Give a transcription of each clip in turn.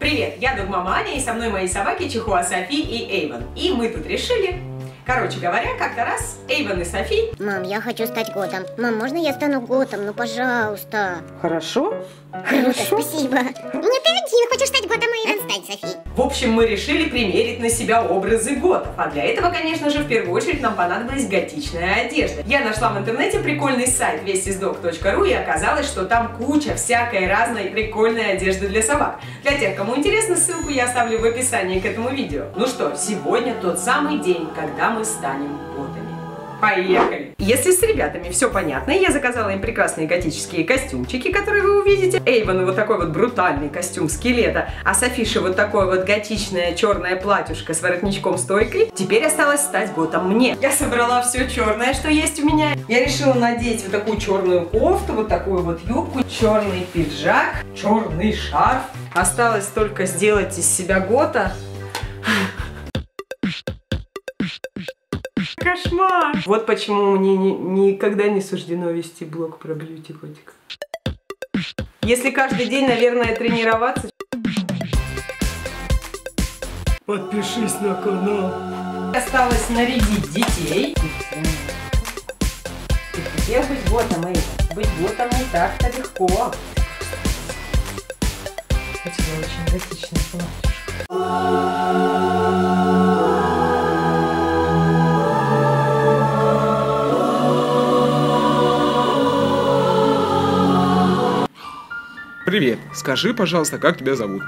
Привет, я Догмама Аня, и со мной мои собаки Чихуа Софи и Эйвен. И мы тут решили... Короче говоря, как-то раз Эйвен и Софи... Мам, я хочу стать Готом. Мам, можно я стану Готом? Ну, пожалуйста. Хорошо? Круто, спасибо. Нет, ты один хочешь стать Готом, а Эйвен стать Софи. В общем, мы решили примерить на себя образы готов. А для этого, конечно же, в первую очередь нам понадобилась готичная одежда. Я нашла в интернете прикольный сайт westisdog.ru, и оказалось, что там куча всякой разной прикольной одежды для собак. Для тех, кому интересно, ссылку я оставлю в описании к этому видео. Ну что, сегодня тот самый день, когда мы станем готами. Поехали! Если с ребятами все понятно, я заказала им прекрасные готические костюмчики, которые вы увидите. Эйвену вот такой вот брутальный костюм скелета, а Софише вот такое вот готичное черное платьюшко с воротничком-стойкой. Теперь осталось стать готом мне. Я собрала все черное, что есть у меня. Я решила надеть вот такую черную кофту, вот такую вот юбку, черный пиджак, черный шарф. Осталось только сделать из себя гота. Кошмар! Вот почему мне никогда не суждено вести блог про бьюти котика. Если каждый день, наверное, тренироваться... Подпишись на канал. Осталось нарядить детей. Ты хотел быть готом, Эйвен? Быть готом не так-то легко. У тебя очень готичный платье. Привет, скажи, пожалуйста, как тебя зовут?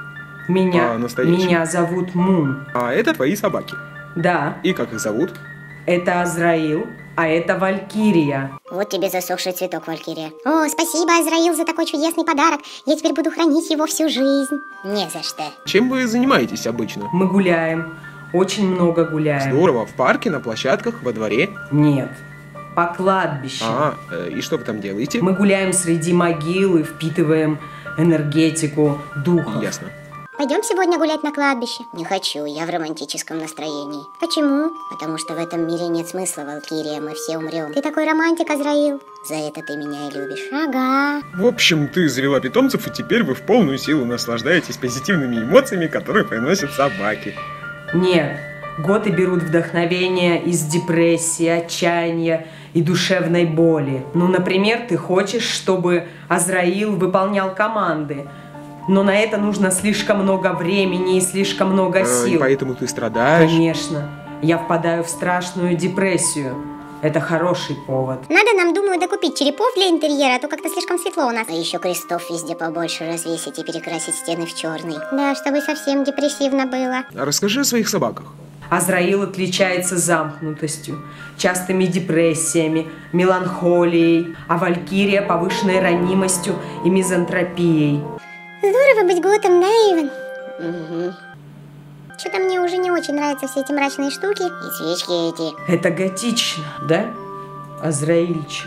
Меня зовут Мун. А это твои собаки? Да. И как их зовут? Это Азраил, а это Валькирия. Вот тебе засохший цветок, Валькирия. О, спасибо, Азраил, за такой чудесный подарок. Я теперь буду хранить его всю жизнь. Не за что. Чем вы занимаетесь обычно? Мы гуляем. Очень много гуляем. Здорово, в парке, на площадках, во дворе? Нет, по кладбищу. И что вы там делаете? Мы гуляем среди могил и впитываем энергетику духа. Ясно. Пойдем сегодня гулять на кладбище? Не хочу, я в романтическом настроении. Почему? Потому что в этом мире нет смысла, Валькирия, мы все умрем. Ты такой романтик, Азраил. За это ты меня и любишь. Ага. В общем, ты завела питомцев, и теперь вы в полную силу наслаждаетесь позитивными эмоциями, которые приносят собаки. Нет, готы берут вдохновение из депрессии, отчаяния и душевной боли. Ну, например, ты хочешь, чтобы Азраил выполнял команды, но на это нужно слишком много времени и слишком много сил. Поэтому ты страдаешь? Конечно. Я впадаю в страшную депрессию. Это хороший повод. Надо нам, думаю, докупить черепов для интерьера, а то как-то слишком светло у нас. А еще крестов везде побольше развесить и перекрасить стены в черный. Да, чтобы совсем депрессивно было. Расскажи о своих собаках. Азраил отличается замкнутостью, частыми депрессиями, меланхолией, а Валькирия повышенной ранимостью и мизантропией. Здорово быть готом, да, Эйвен? Угу. Что-то мне уже не очень нравятся все эти мрачные штуки и свечки эти. Это готично, да, Азраильчик?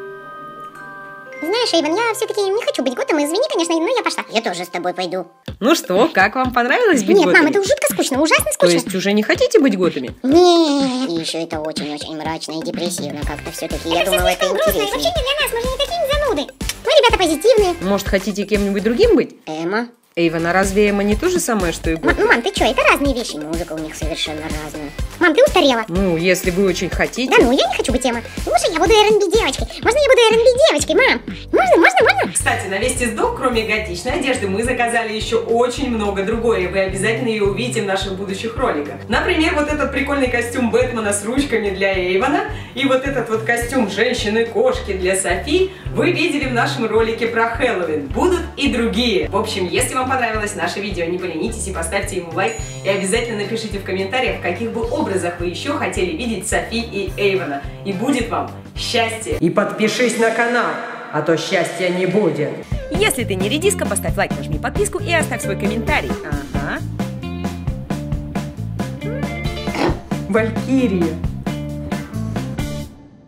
Знаешь, Эйвен, я все-таки не хочу быть готом, извини, конечно, но я пошла. Я тоже с тобой пойду. Ну что, как вам понравилось быть готами? Нет, мам, это жутко скучно, ужасно скучно. То есть уже не хотите быть готами? Нет. И еще это очень-очень мрачно и депрессивно как-то все-таки. Я думала, это интереснее. Вообще не для нас, мы же не такие зануды. Мы ребята позитивные. Может, хотите кем-нибудь другим быть? Эмма? Эйвен, а разве Эмма не то же самое, что и готы? Ну, мам, ты что, это разные вещи. Музыка у них совершенно разная. Мам, ты устарела. Ну, если вы очень хотите. Да ну, я не хочу быть Эмма. Лучше я буду R&B девочкой. Можно я буду R&B девочкой, мам? Можно? Кстати, на Westisdog, кроме готичной одежды, мы заказали еще очень много другой, и вы обязательно ее увидите в наших будущих роликах. Например, вот этот прикольный костюм Бэтмена с ручками для Эйвена, и вот этот вот костюм женщины-кошки для Софи вы видели в нашем ролике про Хэллоуин. Будут и другие. В общем, если вам понравилось наше видео, не поленитесь и поставьте ему лайк, и обязательно напишите в комментариях, в каких бы образах вы еще хотели видеть Софи и Эйвена. И будет вам счастье! И подпишись на канал, а то счастья не будет. Если ты не редиска, поставь лайк, нажми подписку и оставь свой комментарий. Ага. Валькирия.